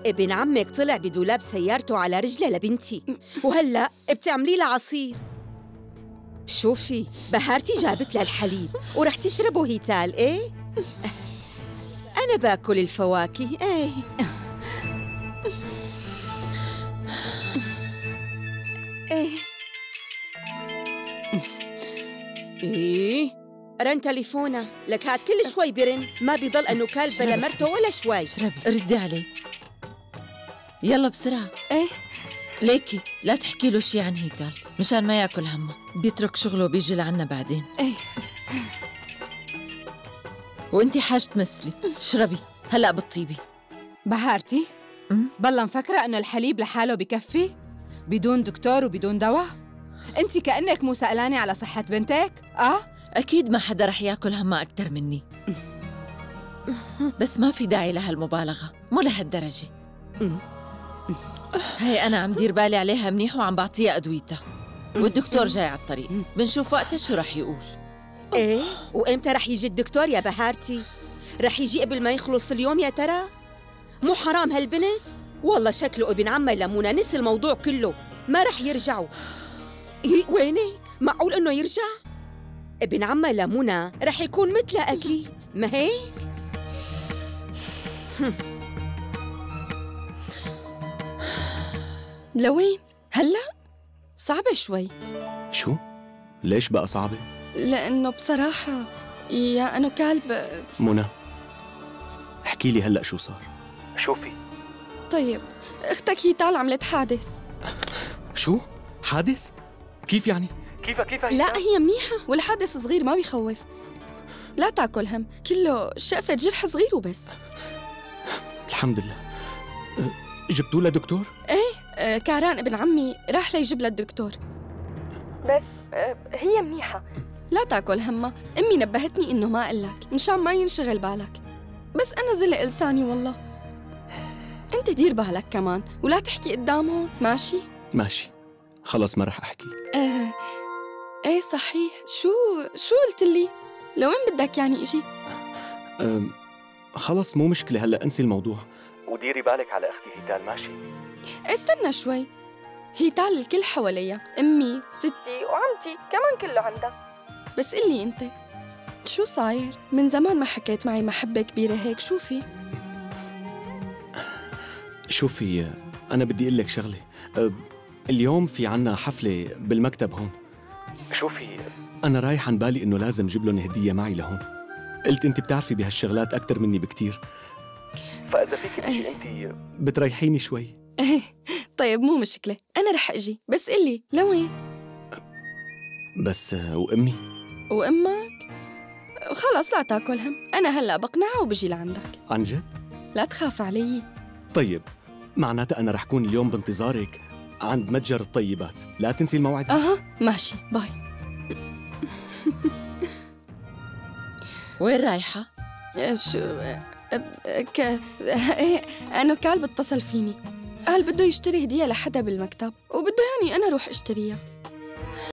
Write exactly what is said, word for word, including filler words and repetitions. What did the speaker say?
ابن عمك طلع بدولاب سيارته على رجله لبنتي، وهلأ بتعملي لها عصير. شوفي بهارتي جابت لها الحليب ورح تشربه هيتال. ايه أنا باكل الفواكه. ايه ايه ايه رن تليفونه لك، هاد كل شوي برن، ما بيضل انه كلب بلا مرته ولا شوي. اشربي ردي علي يلا بسرعة. ايه ليكي لا تحكي له شي عن هيتال مشان ما ياكل همه، بيترك شغله وبيجي لعنا بعدين. ايه وانتي حاج تمثلي. اشربي هلأ بتطيبي. بهارتي بلا مفكرة انه الحليب لحاله بكفي بدون دكتور وبدون دواء؟ انتي كأنك مو سألاني على صحة بنتك؟ اه أكيد ما حدا رح ياكل همها أكتر مني، بس ما في داعي لهالمبالغة، مو لهالدرجة. هي أنا عم دير بالي عليها منيح وعم بعطيها أدويتها، والدكتور جاي على الطريق، بنشوف وقتها شو رح يقول. ايه وإمتى رح يجي الدكتور يا بهارتي؟ رح يجي قبل ما يخلص اليوم يا ترى؟ مو حرام هالبنت؟ والله شكله ابن عمي لمونة نسي الموضوع كله، ما رح يرجعوا. إيه وينك؟ معقول إنه يرجع؟ ابن عمي لمونة رح يكون مثله أكيد، ما هيك؟ لوين؟ هلأ؟ صعبة شوي. شو؟ ليش بقى صعبة؟ لأنه بصراحة يا أنو كلب. منى احكي لي هلأ شو صار؟ شو في؟ طيب أختك هيتال عملت حادث. شو؟ حادث؟ كيف يعني؟ كيف كيف لا هي منيحة والحادث صغير ما بيخوف، لا تاكل هم، كله شقفة جرح صغير وبس. الحمد لله. جبتوا لها دكتور؟ ايه أه كاران ابن عمي راح ليجيب لها الدكتور، بس أه هي منيحة لا تاكل همها. امي نبهتني انه ما اقلك مشان ما ينشغل بالك، بس انا زلق لساني والله. انت دير بالك كمان ولا تحكي قدامهم، ماشي؟ ماشي خلص ما رح احكي. ايه ايه صحيح. شو شو قلت لي؟ لوين بدك يعني اجي؟ أه خلص مو مشكلة، هلأ انسي الموضوع وديري بالك على اختي هيتال. ماشي؟ استنى شوي، هيتال الكل حواليا، امي ستي وعمتي كمان كله عندها. بس قلي انت شو صاير؟ من زمان ما حكيت معي محبة كبيرة هيك، شو في؟ شوفي أنا بدي أقول لك شغلة. أه اليوم في عنا حفلة بالمكتب هون. شوفي أنا رايح عن بالي إنه لازم جيب لهم هدية معي لهون. قلت أنت بتعرفي بهالشغلات أكتر مني بكتير، فإذا فيك تجي أنت بتريحيني شوي. ايه طيب مو مشكلة، أنا رح أجي، بس قلي لوين؟ بس وأمي؟ وأمك؟ خلص لا تاكل هم، أنا هلأ بقنعها وبجي لعندك. عن جد؟ لا تخاف علي. طيب معناتها أنا رح كون اليوم بانتظارك عند متجر الطيبات، لا تنسي الموعد. أها ماشي باي. وين رايحة؟ شو ك ايه أنا كلب اتصل فيني، قال بده يشتري هدية لحدا بالمكتب وبده يعني أنا أروح أشتريها.